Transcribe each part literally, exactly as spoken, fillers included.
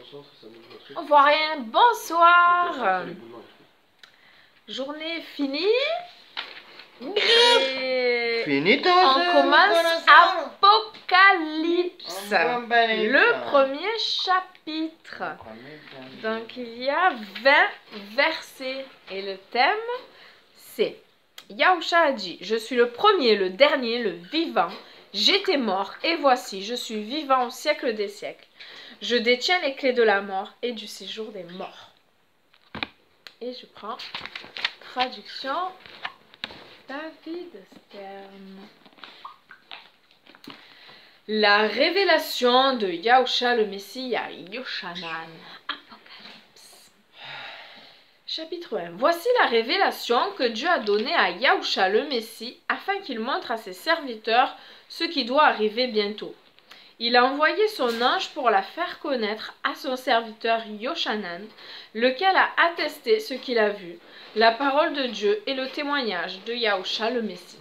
On voit rien. Bonsoir. Journée finie. Et Finito. on commence Apocalypse. Le premier chapitre. Donc il y a vingt versets. Et le thème, c'est Yahusha a dit, je suis le premier, le dernier, le vivant. J'étais mort et voici, je suis vivant au siècle des siècles. Je détiens les clés de la mort et du séjour des morts. Et je prends traduction David Stern. La révélation de Yahusha le Messie à Yoshanan. Apocalypse. Chapitre un. Voici la révélation que Dieu a donnée à Yahusha le Messie afin qu'il montre à ses serviteurs ce qui doit arriver bientôt. Il a envoyé son ange pour la faire connaître à son serviteur Yoshanan, lequel a attesté ce qu'il a vu, la parole de Dieu et le témoignage de Yahusha le Messie.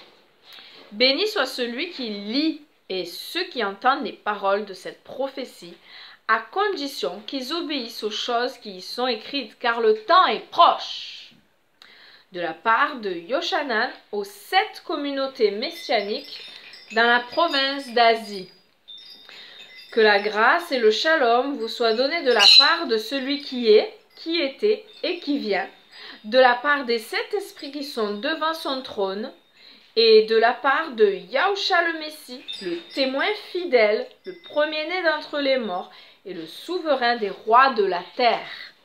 Béni soit celui qui lit et ceux qui entendent les paroles de cette prophétie, à condition qu'ils obéissent aux choses qui y sont écrites, car le temps est proche. De la part de Yoshanan aux sept communautés messianiques dans la province d'Asie. Que la grâce et le shalom vous soient donnés de la part de celui qui est, qui était et qui vient, de la part des sept esprits qui sont devant son trône, et de la part de Yahusha le Messie, le témoin fidèle, le premier-né d'entre les morts, et le souverain des rois de la terre.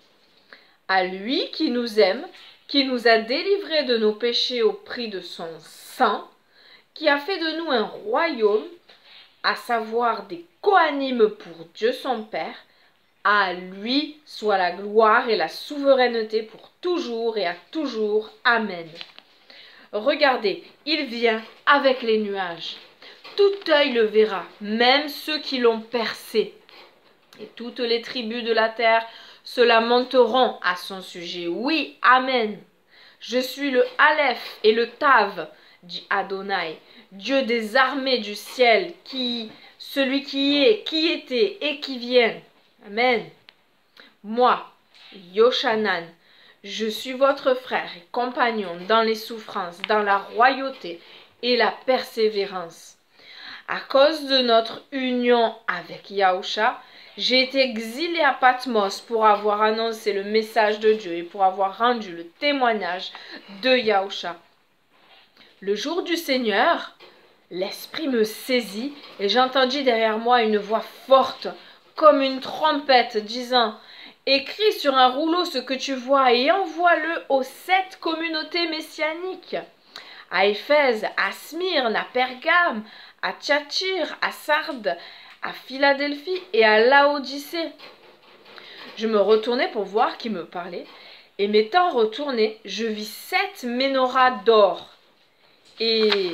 À lui qui nous aime, qui nous a délivrés de nos péchés au prix de son sang, qui a fait de nous un royaume, à savoir des coanimes pour Dieu son Père, à lui soit la gloire et la souveraineté pour toujours et à toujours. Amen. Regardez, il vient avec les nuages. Tout œil le verra, même ceux qui l'ont percé. Et toutes les tribus de la terre se lamenteront à son sujet. Oui, Amen. Je suis le Aleph et le Tav, dit Adonai, Dieu des armées du ciel, qui, celui qui est, qui était et qui vient. Amen. Moi, Yoshanan, je suis votre frère et compagnon dans les souffrances, dans la royauté et la persévérance. À cause de notre union avec Yahusha, j'ai été exilé à Patmos pour avoir annoncé le message de Dieu et pour avoir rendu le témoignage de Yahusha. Le jour du Seigneur, l'Esprit me saisit et j'entendis derrière moi une voix forte comme une trompette disant « Écris sur un rouleau ce que tu vois et envoie-le aux sept communautés messianiques, à Éphèse, à Smyrne, à Pergame, à Thyatire, à Sardes, à Philadelphie et à Laodicée. » Je me retournai pour voir qui me parlait, et m'étant retourné, je vis sept menorahs d'or. Et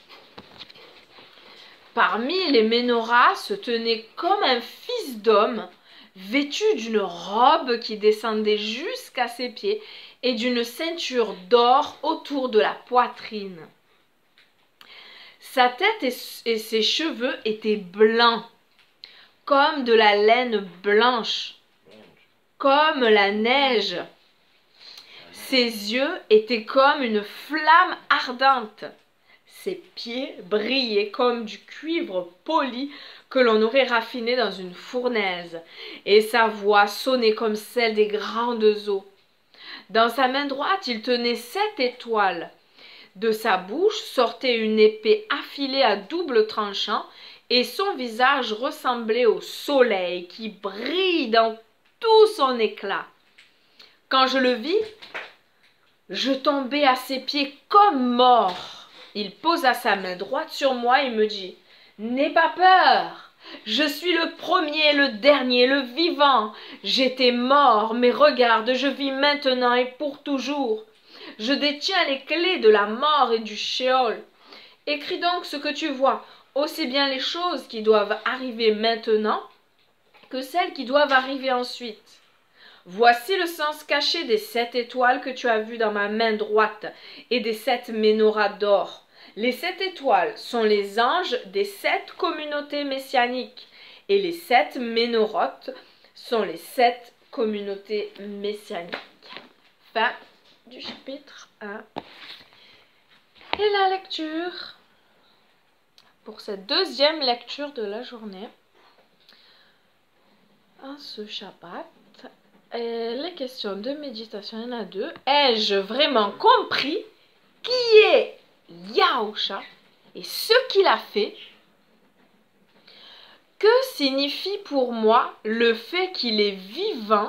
parmi les menorahs se tenait comme un fils d'homme, vêtu d'une robe qui descendait jusqu'à ses pieds et d'une ceinture d'or autour de la poitrine. Sa tête et, et ses cheveux étaient blancs, comme de la laine blanche, comme la neige. Ses yeux étaient comme une flamme ardente. Ses pieds brillaient comme du cuivre poli que l'on aurait raffiné dans une fournaise, et sa voix sonnait comme celle des grandes eaux. Dans sa main droite, il tenait sept étoiles. De sa bouche sortait une épée affilée à double tranchant, et son visage ressemblait au soleil qui brille dans tout son éclat. Quand je le vis, je tombai à ses pieds comme mort. Il posa sa main droite sur moi et me dit « N'aie pas peur, je suis le premier, le dernier, le vivant. J'étais mort, mais regarde, je vis maintenant et pour toujours. Je détiens les clés de la mort et du Sheol. Écris donc ce que tu vois, aussi bien les choses qui doivent arriver maintenant que celles qui doivent arriver ensuite. Voici le sens caché des sept étoiles que tu as vues dans ma main droite et des sept menorahs d'or. Les sept étoiles sont les anges des sept communautés messianiques et les sept ménorotes sont les sept communautés messianiques. Fin du chapitre un. Et la lecture pour cette deuxième lecture de la journée. En ce Shabbat, et les questions de méditation, il y en a deux. Ai-je vraiment compris qui est Yahusha et ce qu'il a fait? Que signifie pour moi le fait qu'il est vivant,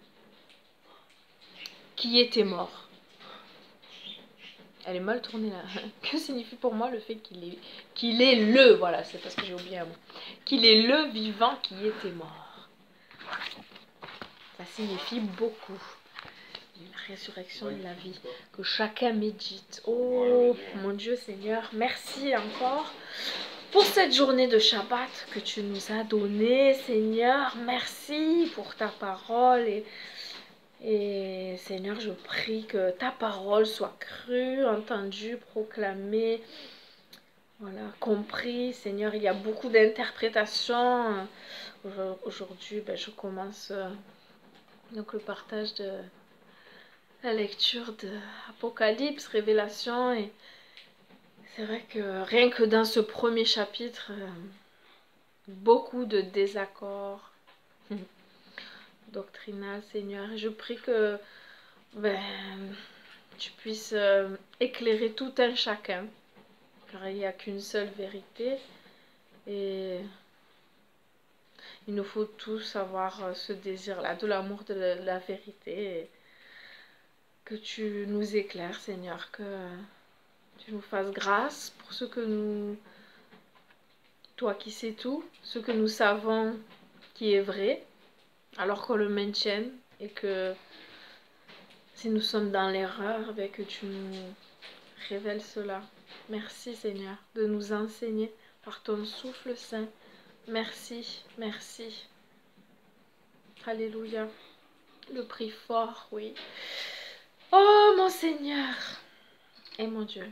qui était mort? Elle est mal tournée là. Que signifie pour moi le fait qu'il est, qu'il est le, voilà, c'est parce que j'ai oublié un mot, qu'il est le vivant qui était mort? Ça signifie beaucoup. La résurrection de la vie, que chacun médite. Oh mon Dieu Seigneur, merci encore pour cette journée de Shabbat que tu nous as donnée, Seigneur. Merci pour ta parole et, et Seigneur, je prie que ta parole soit crue, entendue, proclamée, voilà, compris. Seigneur, il y a beaucoup d'interprétations. Aujourd'hui, ben, je commence euh, donc le partage de la lecture de Apocalypse, Révélation, et c'est vrai que rien que dans ce premier chapitre, euh, beaucoup de désaccords doctrinal, Seigneur. Je prie que ben, tu puisses euh, éclairer tout un chacun, car il n'y a qu'une seule vérité et il nous faut tous avoir euh, ce désir-là, de l'amour de la, la vérité. Et que tu nous éclaires, Seigneur, que tu nous fasses grâce pour ce que nous, toi qui sais tout, ce que nous savons qui est vrai, alors qu'on le maintienne, et que si nous sommes dans l'erreur, ben que tu nous révèles cela. Merci Seigneur de nous enseigner par ton souffle saint. Merci, merci. Alléluia. Le prix fort, oui. Oh mon Seigneur et mon Dieu.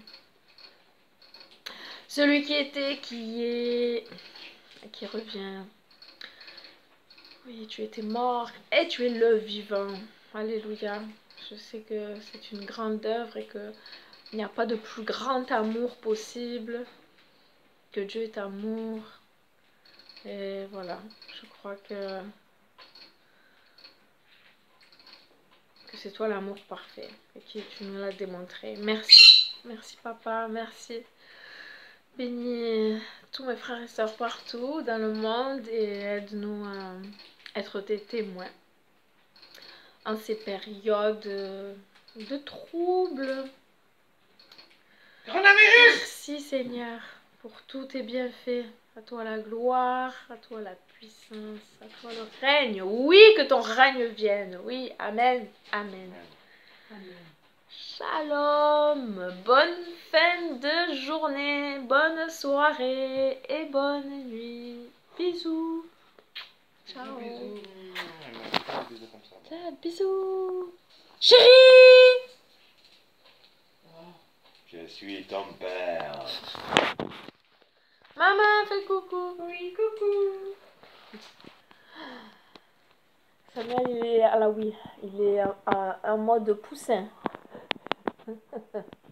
Celui qui était, qui est, qui revient. Oui, tu étais mort et tu es le vivant. Alléluia. Je sais que c'est une grande œuvre et que il n'y a pas de plus grand amour possible, que Dieu est amour. Et voilà, je crois que, que c'est toi l'amour parfait et que tu nous l'as démontré. Merci. Merci papa, merci. Bénis tous mes frères et sœurs partout dans le monde et aide-nous à être des témoins en ces périodes de troubles. Merci Seigneur pour tous tes bienfaits. À toi la gloire, à toi la puissance, à toi le règne. Oui, que ton règne vienne. Oui, amen, amen. Amen. Shalom, bonne fin de journée, bonne soirée et bonne nuit. Bisous. Ciao. Bisous. Bisous. Bisous. Chérie. Je suis ton père. Maman, fais coucou. Oui, coucou. Samuel, il est à la oui, il est en, en mode poussin.